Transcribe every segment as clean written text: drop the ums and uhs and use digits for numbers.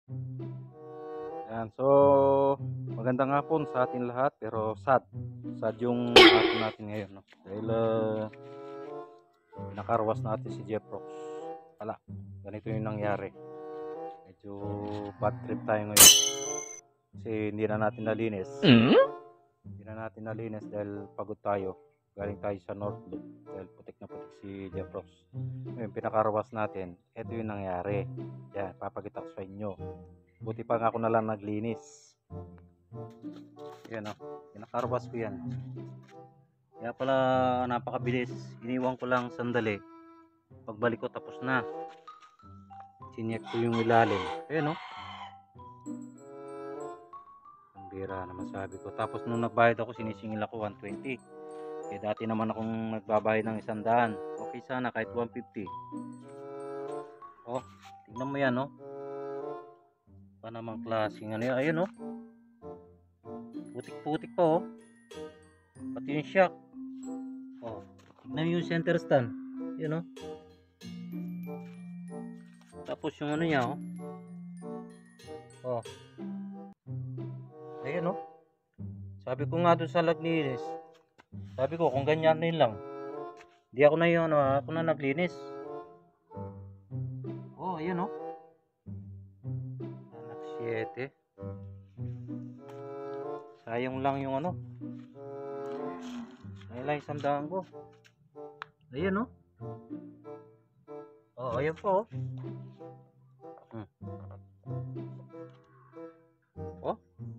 Yan. So, magandang hapon sa atin lahat, pero sad. Sad yung hapon natin ngayon, no? Dahil pinakarwas natin si Jeff Rocks. Wala, ganito yung nangyari. Medyo bad trip tayo ngayon. Kasi hindi na natin nalinis. Hindi na natin nalinis dahil pagod tayo. Galing tayo sa North Loop dahil putik na putik si Jeff Rocks. Ngayon, pinakarwas natin. Ito yung nangyari. Yan, papakita ko sa inyo. Buti pa nga ako na lang naglinis. Yan o, pinakarwas ko yan. Kaya pala napakabilis. Iniwan ko lang sandali. Pagbalik ko tapos na. Sinyek ko yung ilalim. Ayan o. Ang bira naman sabi ko. Tapos nung nagbayad ako, sinisingil ako 120. Kaya dati naman akong nagbabayad ng 100. Okay sana kahit 150. Oh, tingnan mo yan o. Pa namang klaseng ano yan. Ayan o. Putik-putik pa o. Pati yung shock. Oh, tignan yung center stand. Yun o. Tapos yung ano niya oh. Oh. Ayan o. Sabi ko nga doon sa naglinis. Sabi ko kung ganyan din lang. Di ako na yun ako na naglinis. Oh, ayan o. Anak 7. Sayang lang yung ano. Sayang lang isang daan ko. Ayan o. Oh, ayan po. Oh.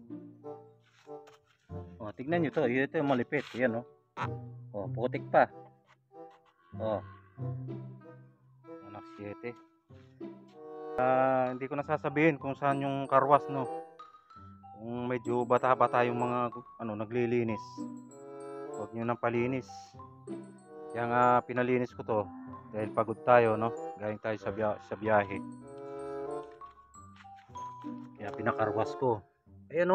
Oh, tignan nyo to. Ito yung malipit. Ayan o. Oh, putik pa. Oh. Anak 7. Hindi ko nasasabihin kung saan yung karwas, no. Kung medyo bata-bata yung mga ano naglilinis. Huwag nyo nang palinis. Kaya nga pinalinis ko to dahil pagod tayo, no. Galing tayo sa biyahe. Kaya pinakarwas ko. Ayan, no.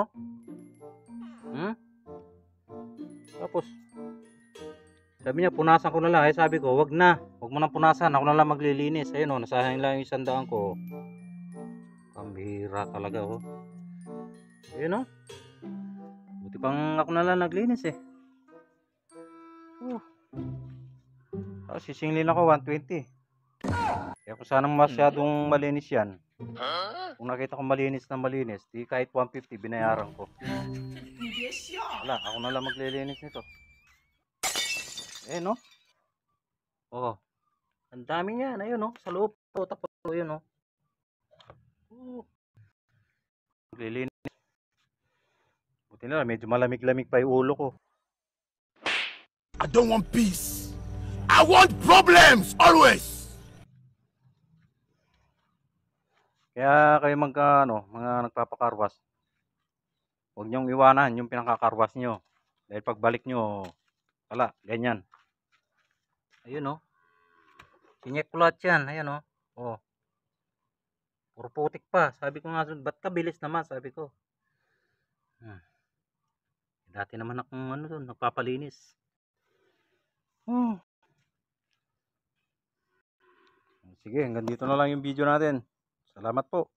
Tapos sabi niya punasan ko na lang. Sabi ko wag na. Huwag mo nang punasan. Ako na lang maglilinis. Ayun o. Nasahin lang yung 100 ko. Pambihira talaga oh. Ayun o. Buti pang ako na lang naglinis eh. Sisingilin ako 120. Kaya kung sana masyadong malinis yan. Kung nakita ko malinis na malinis, di kahit 150 binayaran ko. Wala, ako na lang maglilinis nito. Ayun o. Oh. Ang dami niyan. Ayun o. Sa loob. Tapos ayun o. Maglilinis. Buti na lang, medyo malamig-lamig pa yung ulo ko. I don't want peace. I want problems always. Kaya kayo mga nagpapakarwas, huwag niyong iwanan yung pinakakarwas nyo. Dahil pagbalik nyo, wala, ganyan. Ayun o. Sinyek ko lahat yan. Ayun o. Oh. Puro putik pa. Sabi ko nga, ba't ka bilis naman? Sabi ko. Dati naman akong nagpapalinis. Sige, hanggang dito na lang yung video natin. Salamat po.